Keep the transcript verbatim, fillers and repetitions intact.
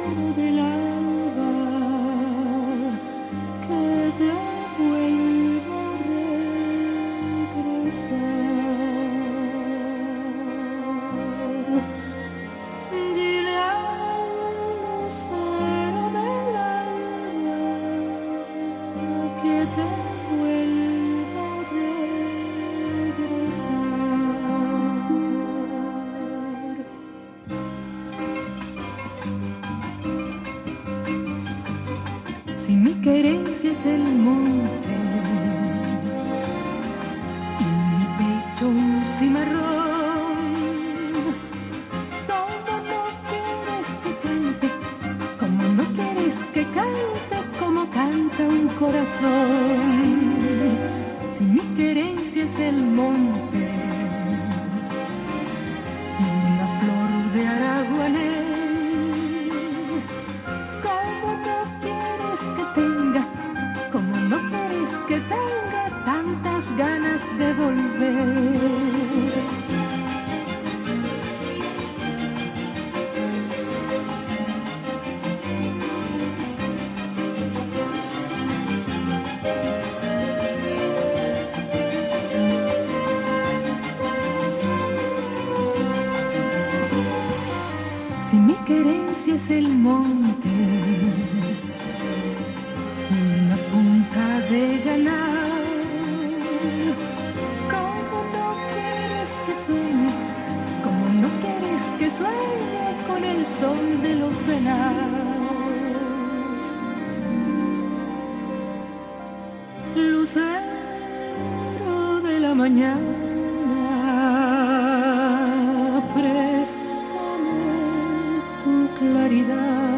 del alba, que devuelvo a regresar. Dile al lucero del alba que devuelvo a regresar. Si mi querencia es el monte y mi pecho un cimarrón, ¿cómo no quieres que cante? ¿Cómo no quieres que cante como canta un corazón? Si mi querencia es el monte y una flor de araguané, ¿cómo no quieres que tenga, cómo no quieres que tenga tantas ganas de volver? Si mi querencia es el monte y una punta de ganar, ¿cómo no quieres que sueñe? ¿Cómo no quieres que sueñe con el sol de los venados? Lucero de la mañana, préstame tu claridad.